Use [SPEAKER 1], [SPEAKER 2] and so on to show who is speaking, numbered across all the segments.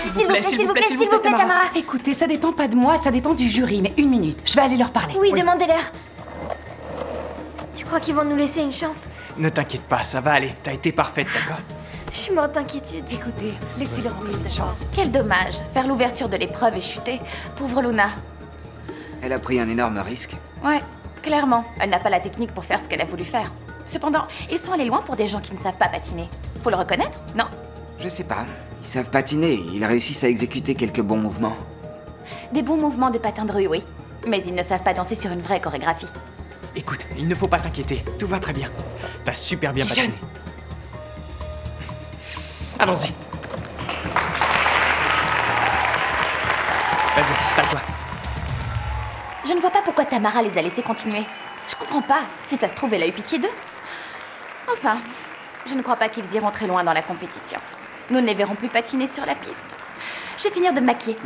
[SPEAKER 1] S'il vous plaît, Tamara.
[SPEAKER 2] Écoutez, ça dépend pas de moi, ça dépend du jury. Mais une minute, je vais aller leur parler.
[SPEAKER 1] Oui, demandez-leur. Tu crois qu'ils vont nous laisser une chance?
[SPEAKER 3] Ne t'inquiète pas, ça va aller. T'as été parfaite, d'accord?
[SPEAKER 1] Je suis morte d'inquiétude.
[SPEAKER 2] Écoutez, laissez-leur encore une chance.
[SPEAKER 4] Quel dommage, faire l'ouverture de l'épreuve et chuter. Pauvre Luna.
[SPEAKER 5] Elle a pris un énorme risque.
[SPEAKER 4] Ouais, clairement, elle n'a pas la technique pour faire ce qu'elle a voulu faire. Cependant, ils sont allés loin pour des gens qui ne savent pas patiner. Faut le reconnaître, non?
[SPEAKER 5] Je sais pas. Ils savent patiner, ils réussissent à exécuter quelques bons mouvements.
[SPEAKER 4] Des bons mouvements de patin de rue, oui. Mais ils ne savent pas danser sur une vraie chorégraphie.
[SPEAKER 3] Écoute, il ne faut pas t'inquiéter, tout va très bien. T'as super bien patiné. Allons-y. Vas-y, installe-toi.
[SPEAKER 4] Je ne vois pas pourquoi Tamara les a laissés continuer. Je comprends pas. Si ça se trouve, elle a eu pitié d'eux. Enfin, je ne crois pas qu'ils iront très loin dans la compétition. Nous ne les verrons plus patiner sur la piste. Je vais finir de me maquiller.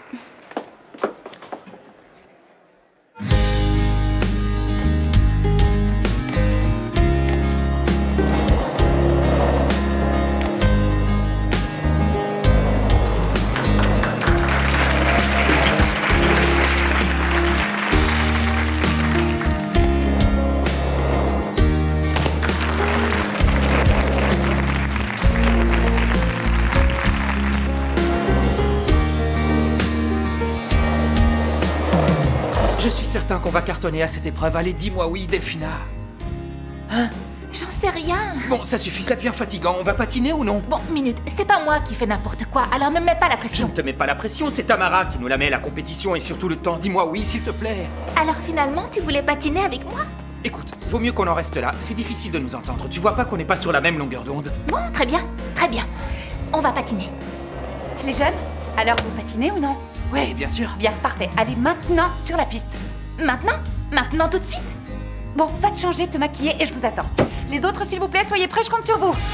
[SPEAKER 3] Je suis certain qu'on va cartonner à cette épreuve. Allez, dis-moi oui, Delphina. Hein?
[SPEAKER 6] J'en sais rien.
[SPEAKER 3] Bon, ça suffit, ça devient fatigant. On va patiner ou non?
[SPEAKER 6] Bon, minute, c'est pas moi qui fais n'importe quoi, alors ne me mets pas la
[SPEAKER 3] Je
[SPEAKER 6] pression.
[SPEAKER 3] ne te mets pas la pression, c'est Tamara qui nous la met, la compétition et surtout le temps. Dis-moi oui, s'il te plaît.
[SPEAKER 6] Alors finalement, tu voulais patiner avec moi?
[SPEAKER 3] Écoute, vaut mieux qu'on en reste là. C'est difficile de nous entendre. Tu vois pas qu'on n'est pas sur la même longueur d'onde?
[SPEAKER 6] Bon, très bien, très bien. On va patiner.
[SPEAKER 2] Les jeunes, alors vous patinez ou non?
[SPEAKER 3] Oui, bien sûr.
[SPEAKER 2] Bien, parfait. Allez, maintenant sur la piste.
[SPEAKER 6] Maintenant? Maintenant tout de suite?
[SPEAKER 2] Bon, va te changer, te maquiller et je vous attends. Les autres, s'il vous plaît, soyez prêts, je compte sur vous.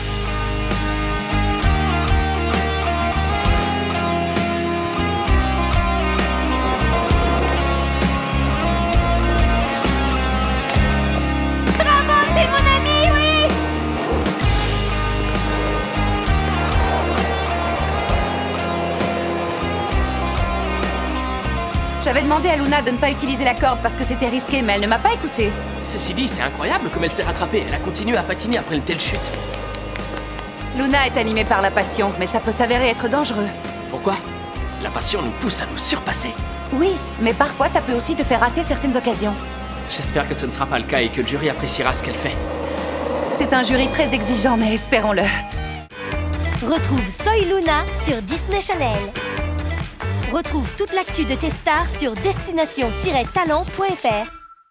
[SPEAKER 1] Bravo, c'est mon ami, oui!
[SPEAKER 2] J'avais demandé à Luna de ne pas utiliser la corde parce que c'était risqué, mais elle ne m'a pas écoutée.
[SPEAKER 7] Ceci dit, c'est incroyable comme elle s'est rattrapée. Elle a continué à patiner après une telle chute.
[SPEAKER 2] Luna est animée par la passion, mais ça peut s'avérer être dangereux.
[SPEAKER 7] Pourquoi? La passion nous pousse à nous surpasser.
[SPEAKER 2] Oui, mais parfois ça peut aussi te faire rater certaines occasions.
[SPEAKER 7] J'espère que ce ne sera pas le cas et que le jury appréciera ce qu'elle fait.
[SPEAKER 2] C'est un jury très exigeant, mais espérons-le.
[SPEAKER 8] Retrouve Soy Luna sur Disney Channel. Retrouve toute l'actu de tes stars sur destination-talent.fr.